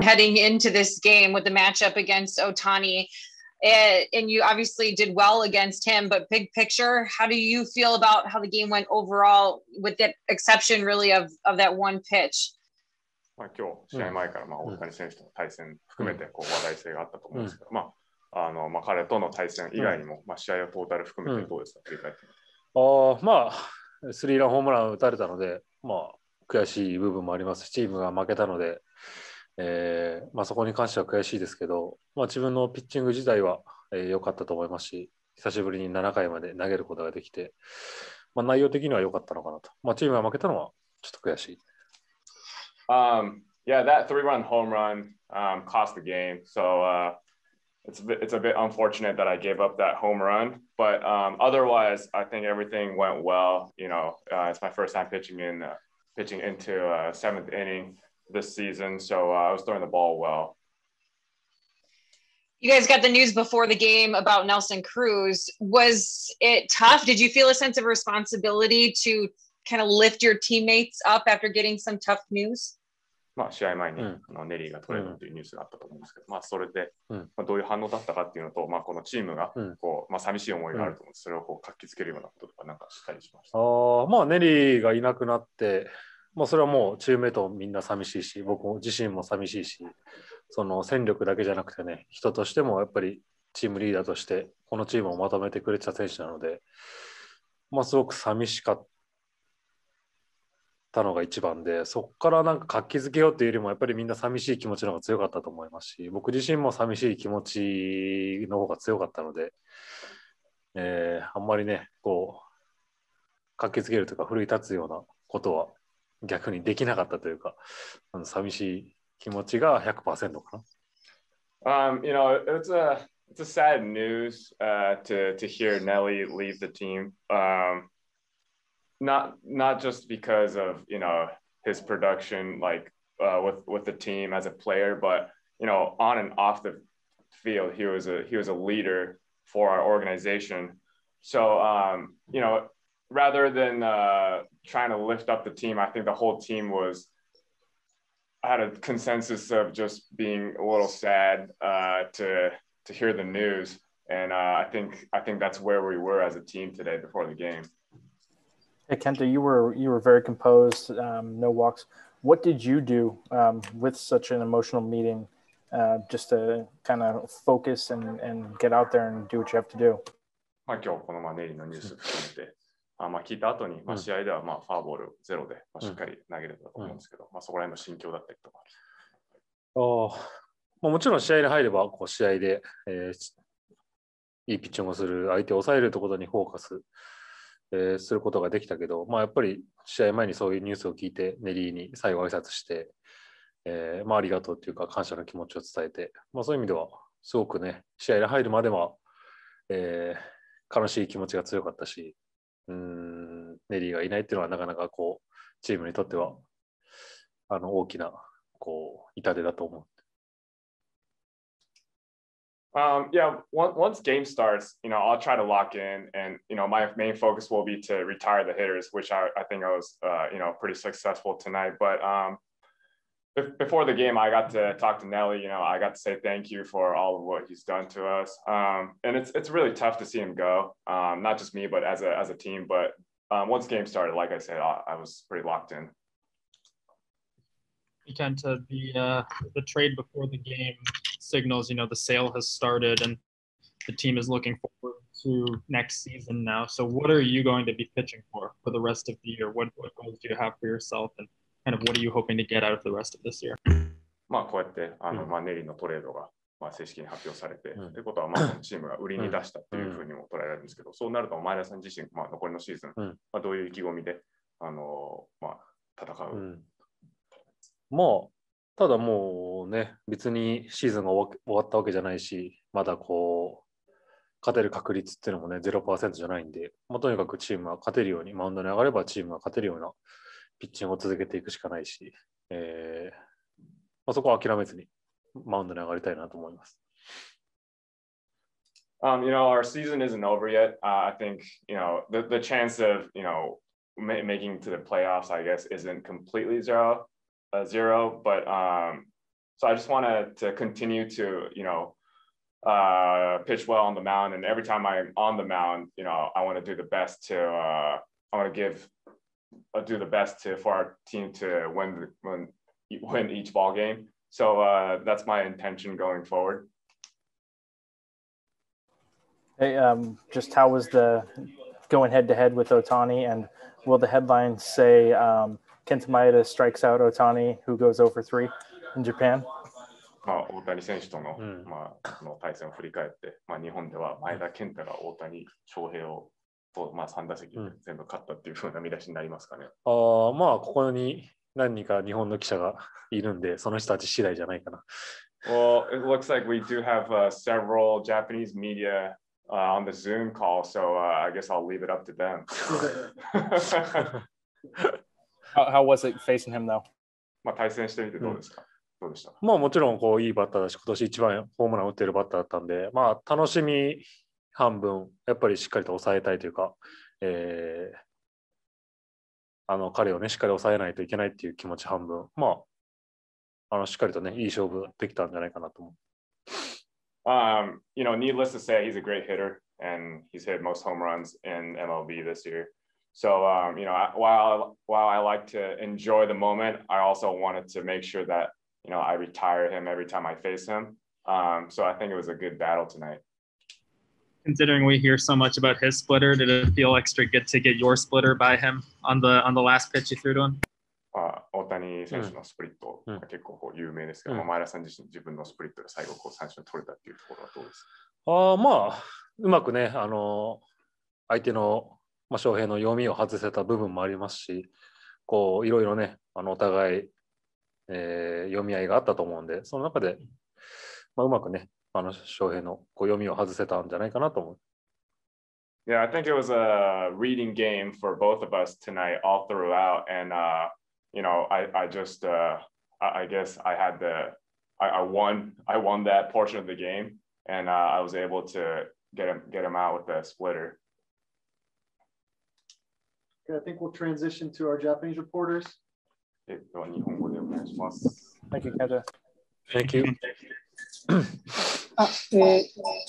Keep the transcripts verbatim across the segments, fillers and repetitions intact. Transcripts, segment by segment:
heading into this game with the matchup against Ohtani. And, and you obviously did well against him, but big picture, how do you feel about how the game went overall, with the exception really of, of that one pitch? まあ、今日試合前からまあ大谷選手との対戦含めてこう話題性があったと思うんですけど、まああのまあ彼との対戦以外にもまあ試合をトータル含めてどうですか、振り返って。 ああ、まあスリーランホームラン打たれたので、まあ悔しい部分もありますし、チームが負けたので、えーまあ、そこに関しては悔しいですけど、まあ、自分のピッチング自体は良、えー、かったと思いますし、久しぶりにななかいまで投げることができて、まあ、内容的には良かったのかなと。まあ、チームが負けたのはちょっと悔しい。 Um, yeah, that three-run home run um, cost the game. So uh, it's a bit, it's a bit unfortunate that I gave up that home run. But um, otherwise, I think everything went well. You know, uh, it's my first time pitching in uh, pitching into uh, seventh inning this season, so uh, I was throwing the ball well. You guys got the news before the game about Nelson Cruz. Was it tough? Did you feel a sense of responsibility to kind of lift your teammates up after getting some tough news? まあ試合前に、うん、あのネリーがトレードというニュースがあったと思うんですけど、うん、まあそれで、うんまあ、どういう反応だったかっていうのと、まあこのチームがこう、まあ寂しい思いがあると思うんです。それをこう活気づけるようなこととかなんかしっかりしました。 ああ、まあネリーがいなくなって。まあ、それはもうチームメイトみんな寂しいし、僕自身も寂しいし、その戦力だけじゃなくてね、人としてもやっぱりチームリーダーとしてこのチームをまとめてくれてた選手なので、まあ、すごく寂しかったのが一番で、そこからなんか活気づけようというよりもやっぱりみんな寂しい気持ちの方が強かったと思いますし、僕自身も寂しい気持ちの方が強かったので、えー、あんまりね、こう活気づけるというか奮い立つようなことは逆にできなかったというか、あの寂しい気持ちが ひゃくパーセント かな。Um, you know, it's a it's a sad news uh, to to hear Nelly leave the team. Um, not not just because of you know his production, like uh, with with the team as a player, but you know on and off the field, he was a he was a leader for our organization. So um, you know. Rather than uh, trying to lift up the team, I think the whole team was had a consensus of just being a little sad uh, to to hear the news, and uh, I think I think that's where we were as a team today before the game. Hey Kenta, you were you were very composed, um, no walks. What did you do um, with such an emotional meeting, uh, just to kind of focus and and get out there and do what you have to do? まあ今日このまあネリのニュース含めて。あまあ聞いた後に、まあ、試合ではまあファーボールゼロで、まあ、しっかり投げれたと思うんですけど、うんまあ、そこら辺の心境だったりとか。 あまあ、もちろん試合に入ればこう試合で、えー、いいピッチングをする、相手を抑えるところにフォーカス、えー、することができたけど、まあ、やっぱり試合前にそういうニュースを聞いてネリーに最後挨拶して、えーまあ、ありがとうというか感謝の気持ちを伝えて、まあ、そういう意味ではすごくね試合に入るまでは、えー、悲しい気持ちが強かったし、うーんネリーがいないっていうのはなかなかこうチームにとってはあの大きなこう痛手だと思う。 Um, yeah, once, once game starts, you know, I'll try to lock in, and you know, my main focus will be to retire the hitters, which I, I think I was, uh, you know, pretty successful tonight. But um, before the game, I got to talk to Nelly. You know, I got to say thank you for all of what he's done to us. Um, and it's it's really tough to see him go. Um, not just me, but as a as a team. But um, once game started, like I said, I, I was pretty locked in. You tend to be uh, the trade before the game signals, you know, the sale has started and the team is looking forward to next season now. So what are you going to be pitching for for the rest of the year? What, what goals do you have for yourself, and kind of what are you hoping to get out of the rest of this year? まあこうやってあの、まあ、ネリーのトレードが、まあ、正式に発表されて、と、うん、いうことは、まあ、このチームが売りに出したっていうふうにも捉えられるんですけど、うん、そうなると前田さん自身、まあ、残りのシーズン、うんまあ、どういう意気込みで、あのまあ、戦う、うんまあ、ただもうね、別にシーズンが終わったわけじゃないし、まだこう、勝てる確率っていうのもね、ゼロパーセント じゃないんで、まあ、とにかくチームが勝てるように、マウンドに上がればチームが勝てるようなピッチングを続けていくしかないし、えーまあ、そこは諦めずにマウンドに上がりたいなと思います。 Um, you know, our season isn't over yet. Uh, I think, you know, the, the chance of, you know, ma- making to the playoffs, I guess, isn't completely zero. Uh, zero, but um, So I just wanted to continue to, you know, uh, pitch well on the mound. And every time I'm on the mound, you know, I want to do the best to, uh, I want to give, uh, do the best to for our team to win, win, win each ball game. So uh, that's my intention going forward. Hey, um, just how was the going head to head with Ohtani, and will the headlines say um, Kenta Maeda strikes out Ohtani, who goes zero for three in Japan? まあ、大谷選手との、 うん、 まあ、の対戦を振り返って、まあ、日本では前田健太が大谷翔平をと、まあ、さん打席で全部勝ったっていう風な見出しになりますかね。 ああ、まあ、ここに何人か日本の記者がいるんで、その人たち次第じゃないかな。 Well, it looks like we do have uh, several Japanese media uh, on the Zoom call, so uh, I guess I'll leave it up to them. how, how was it facing him, though? まあ対戦してみてどうですか、うん、どうでしたか？ まあもちろんこういいバッターだし、今年一番ホームラン打ってるバッターだったんで、まあ楽しみ半分、やっぱりしっかりと抑えたいというか、えー、あの彼をね、しっかり抑えないといけないっていう気持ち半分、まあ、あのしっかりとね、いい勝負できたんじゃないかなと思う。 Um, you know, needless to say, he's a great hitter, and he's hit most home runs in M L B this year. So, um, you know, while while I like to enjoy the moment, I also wanted to make sure that, you know, I retire him every time I face him. Um, so I think it was a good battle tonight. Considering we hear so much about his splitter, did it feel extra good to get your splitter by him on the on the last pitch you threw to him? あ、大谷選手のスプリット、 うん、 結構こう有名ですけど、うん、前田さん自身自分のスプリットが最後こう三振を取れたっていうところはどうですか？ ああ、まあうまくね、あの相手のまあ、翔平の読みを外せた部分もありますし、こういろいろね、あのお互い、えー、読み合いがあったと思うんで、その中で、まあ、うまくね、あの翔平のこう読みを外せたんじゃないかなと思う。 Yeah, I think it was a reading game for both of us tonight, all throughout, and uh, you know, I I just uh, I guess I had the I, I won I won that portion of the game, and uh, I was able to get him get him out with the splitter. I think we'll transition to our Japanese reporters. Thank you, Kenta. Thank you. あ、えー、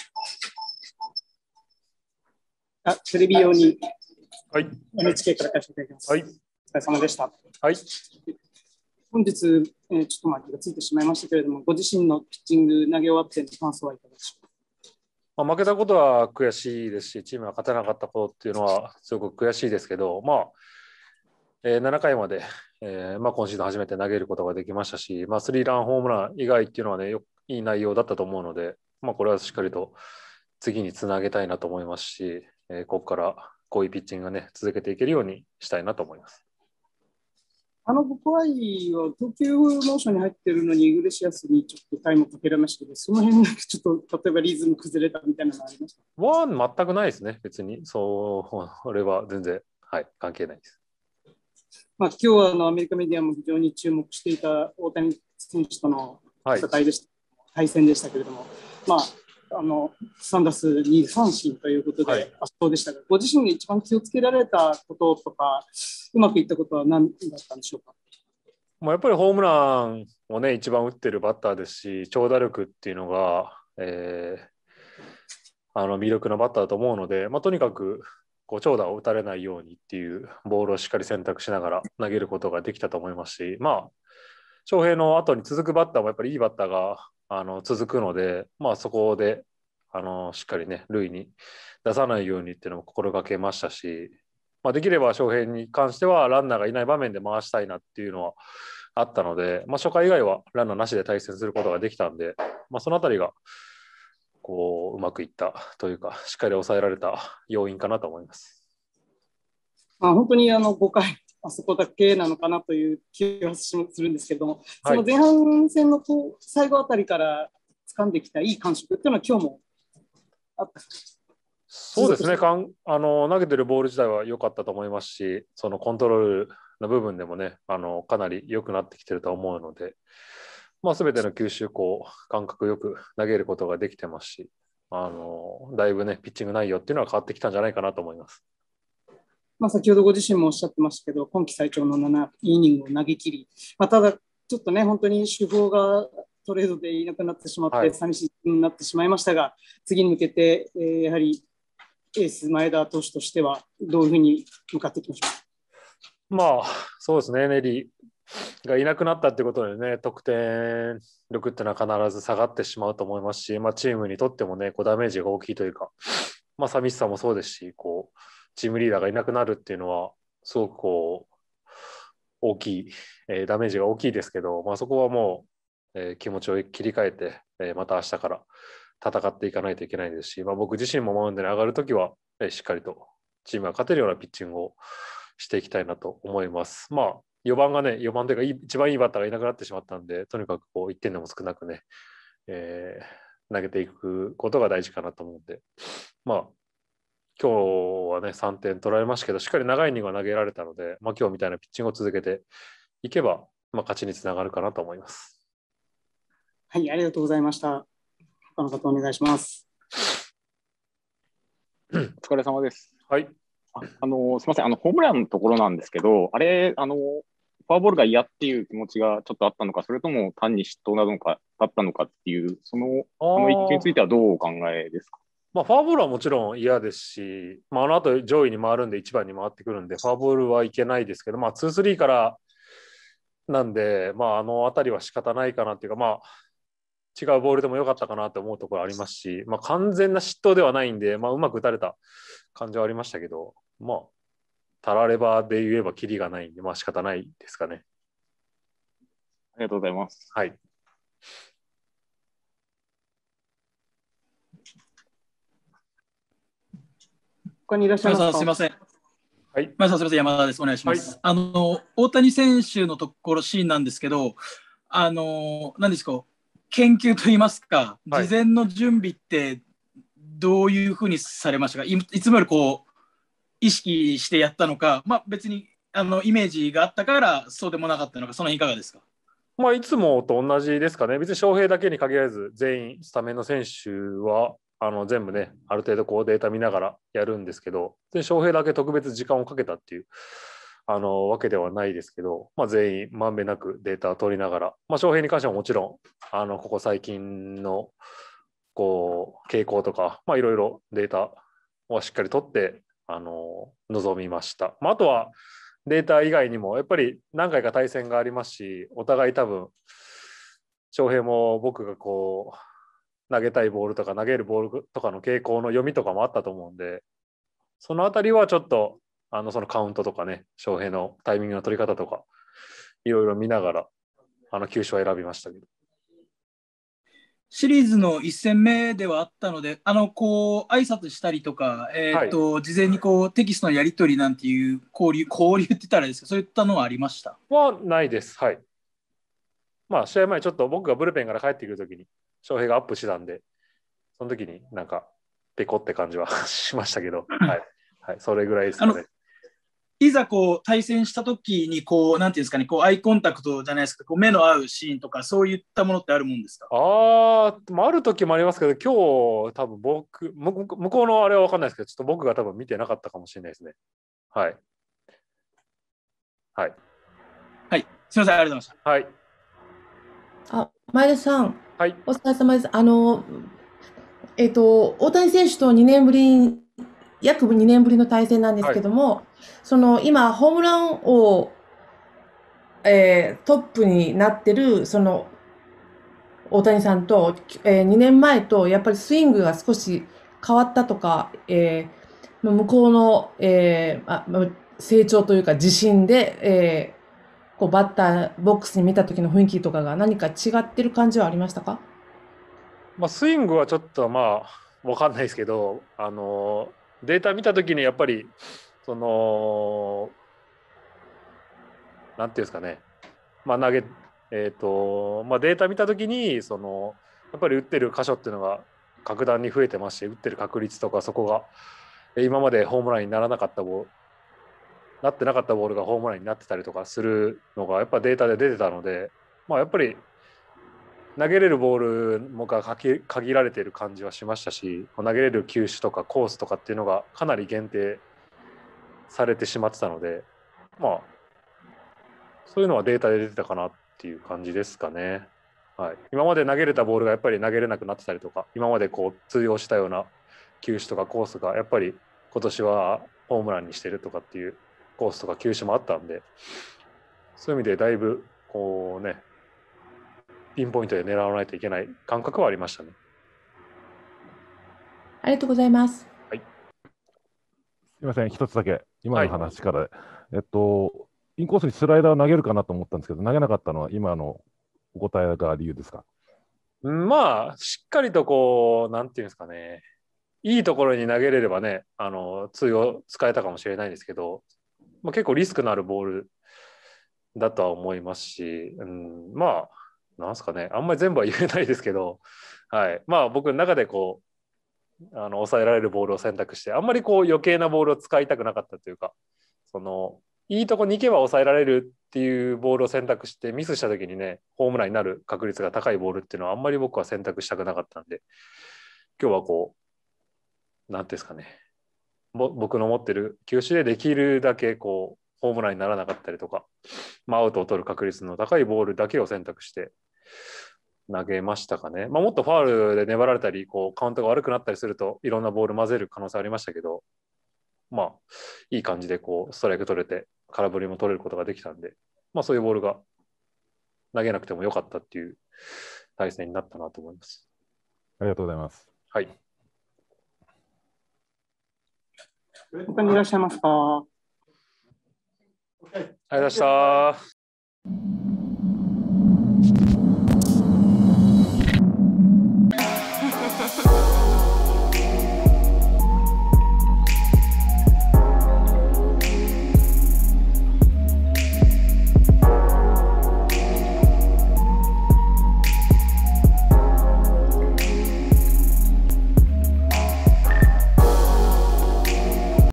あ、テレビ用に、 はい、 エヌエイチケー から返していただきます。はい、お疲れ様でした。 はい。 本日、えー、ちょっとまあ気がついてしまいましたけれども、ご自身のピッチング、投げ終わっての感想はいかがでしょうか？ まあ、負けたことは悔しいですし、チームが勝てなかったことっていうのはすごく悔しいですけど、まあ、えー、ななかいまで、えーまあ、今シーズン初めて投げることができましたし、まあ、スリーランホームラン以外っていうのはね、よいい内容だったと思うので、まあ、これはしっかりと次につなげたいなと思いますし、えー、ここからこういうピッチングがね、続けていけるようにしたいなと思います。 あの、僕は投球モーションに入っているのに、イグレシアスにちょっとタイムをかけられましたけど、その辺だけちょっと、例えばリズム崩れたみたいなのがありました？ は全くないですね、別に。そう、これは全然、はい、関係ないです。 まあ、今日はあのアメリカメディアも非常に注目していた大谷選手との戦いでした、はい、対戦でしたけれども、まあ、あのさん打数に三振ということで圧勝でしたが、はい、ご自身が一番気をつけられたこととか、うまくいったことは何だったんでしょうか？ まあ、やっぱりホームランをね、一番打ってるバッターですし、長打力っていうのが、えー、あの魅力のバッターだと思うので、まあ、とにかくこう長打を打たれないようにっていうボールをしっかり選択しながら投げることができたと思いますし、まあ、翔平の後に続くバッターもやっぱりいいバッターがあの続くので、まあ、そこであのしっかりね、塁に出さないようにっていうのも心がけましたし、まあ、できれば翔平に関してはランナーがいない場面で回したいなっていうのはあったので、まあ、初回以外はランナーなしで対戦することができたんで、まあ、そのあたりがこううまくいったというか、しっかり抑えられた要因かなと思います。 まあ、本当にあのごかいあそこだけなのかなという気がするんですけれども、その前半戦のこう最後あたりから掴んできたいい感触っていうのは今日もあった。 そうですね、かんあの投げてるボール自体は良かったと思いますし、そのコントロールの部分でもね、あのかなり良くなってきてると思うので、まあ、全ての球種こう感覚よく投げることができてますし、あのだいぶねピッチング内容っていうのは変わってきたんじゃないかなと思います。 まあ、先ほどご自身もおっしゃってましたけど、今季最長のななイニングを投げ切り、まあ、ただちょっとね、本当に手法がトレードでいなくなってしまっはい、 て寂しいになってしまいましたが、次に向けて、えーやはりエース前田投手としてはどういうふうに向かっていきましょまあ、そうですね、ネリーがいなくなったってことでね、得点力っていうのは必ず下がってしまうと思いますし、まあ、チームにとってもね、こうダメージが大きいというか、まあ、寂しさもそうですし、こう、チームリーダーがいなくなるっていうのは、すごくこう、大きい、えーダメージが大きいですけど、まあ、そこはもう、えー気持ちを切り替えて、えーまた明日から戦っていかないといけないですし、まあ、僕自身もマウンドに上がるときは、えーしっかりとチームが勝てるようなピッチングをしていきたいなと思います。まあ、よばんがね、よばんというかいい、一番いいバッターがいなくなってしまったんで、とにかくこういってんでも少なくね、えー投げていくことが大事かなと思うんで、まあ、今日はね、さんてん取られましたけど、しっかり長いイニングは投げられたので、まあ、今日みたいなピッチングを続けていけば、まあ、勝ちにつながるかなと思います。 う。はい、ありがとうございました。他の方お願いします。 お疲れ様です。 はい。 あ、あの、すみません、あの、ホームランのところなんですけど、あれ、あの、フォアボールが嫌っていう気持ちがちょっとあったのか、それとも単に嫉妬なのか、だったのかっていう、その、あの一球についてはどうお考えですか？ まあ、フォアボールはもちろん嫌ですし、まあ、あの後上位に回るんでいちばんに回ってくるんで、フォアボールはいけないですけど、まあ、ツースリーからなんで、まあ、あの辺りは仕方ないかなっていうか、まあ、違うボールでもよかったかなと思うところありますし、まあ、完全な嫉妬ではないんで、まあ、うまく打たれた感じはありましたけど、まあ、たらればで言えばキリがないんで、まあ仕方ないですかね。 ありがとうございます。 はい。 他にいらっしゃいますか？ すみません。 はい。 前さんすみません、山田です。お願いします。はい、あの大谷選手のところシーンなんですけど、あの何ですか、研究といいますか、 はい、 事前の準備ってどういうふうにされましたか？い、いつもよりこう意識してやったのか、まあ別にあのイメージがあったからそうでもなかったのか、その辺いかがですか？ まあいつもと同じですかね。別に翔平だけに限らず全員スタメンの選手はあの全部ね、ある程度こうデータ見ながらやるんですけど、で翔平だけ特別時間をかけたっていうあのわけではないですけど、まあ、全員まんべんなくデータを取りながら、まあ、翔平に関してはもちろんあのここ最近のこう傾向とか、まあ、いろいろデータをしっかり取ってあの臨みました。まあ、あとはデータ以外にもやっぱり何回か対戦がありますし、お互い多分翔平も僕がこう投げたいボールとか投げるボールとかの傾向の読みとかもあったと思うんで、そのあたりはちょっとあのそのカウントとかね、翔平のタイミングの取り方とかいろいろ見ながらあの球種を選びましたけど。 シリーズのいっ戦目ではあったので、あのこう挨拶したりとか、えーとはい、事前にこうテキストのやり取りなんていう交流交流って言ったらですけど、そういったのはありました？ はないです。はい。まあ試合前ちょっと僕がブルペンから帰ってくるときに翔平がアップしてたんで、その時になんかペコって感じはしましたけど、はい、はい、それぐらいですかね。 いざこう対戦した時にこうなんていうんですかね、こうアイコンタクトじゃないですか、こう目の合うシーンとかそういったものってあるもんですか？ ああ、ある時もありますけど、今日多分僕向こうのあれは分かんないですけど、ちょっと僕が多分見てなかったかもしれないですね。はい。はい。 はい。すみません、ありがとうございました。 はい。 あ、前田さん。 はい。 お疲れ様です。あの、えっと、大谷選手とにねんぶり、約にねんぶりの対戦なんですけども、はい、その今、ホームラン王、えー、トップになってる、その、大谷さんと、えー、にねんまえと、やっぱりスイングが少し変わったとか、えー、向こうの、えー、あ成長というか自信で、えー、こうバッターボックスに見た時の雰囲気とかが何か違ってる感じはありましたか？ まあ、スイングはちょっとまあ分かんないですけど、あのデータ見た時にやっぱりそのなんていうんですかね、まあ、投げえっとまあデータ見た時にそのやっぱり打ってる箇所っていうのが格段に増えてますし、打ってる確率とかそこが今までホームランにならなかったボールなってなかったボールがホームランになってたりとかするのがやっぱデータで出てたので、まあやっぱり投げれるボールもが限られている感じはしましたし、投げれる球種とかコースとかっていうのがかなり限定されてしまってたので、まあそういうのはデータで出てたかなっていう感じですかね。 はい、今まで投げれたボールがやっぱり投げれなくなってたりとか、今までこう通用したような球種とかコースがやっぱり今年はホームランにしてるとかっていうコースとか球種もあったんで、そういう意味でだいぶこうね、ピンポイントで狙わないといけない感覚はありましたね。 ありがとうございます。 はい。 すみません、一つだけ今の話から、はい、えっとインコースにスライダーを投げるかなと思ったんですけど、投げなかったのは今のお答えが理由ですか？ まあしっかりとこうなんていうんですかね、いいところに投げれればね、あの通用使えたかもしれないんですけど、まあ、結構リスクのあるボールだとは思いますし、うん、まあなんすかね、あんまり全部は言えないですけど、はい、まあ僕の中でこうあの抑えられるボールを選択して、あんまりこう余計なボールを使いたくなかったというか、そのいいとこに行けば抑えられるっていうボールを選択して、ミスした時にねホームランになる確率が高いボールっていうのはあんまり僕は選択したくなかったんで、今日はこうなんていうんですかね、僕の持ってる球種でできるだけこうホームランにならなかったりとか、まあ、アウトを取る確率の高いボールだけを選択して投げましたかね。まあ、もっとファールで粘られたりこうカウントが悪くなったりするといろんなボール混ぜる可能性ありましたけど、まあいい感じでこうストライク取れて空振りも取れることができたんで、まあ、そういうボールが投げなくてもよかったっていう対戦になったなと思います。 ありがとうございます。 はい。 他にいらっしゃいますか？ ありがとうございました。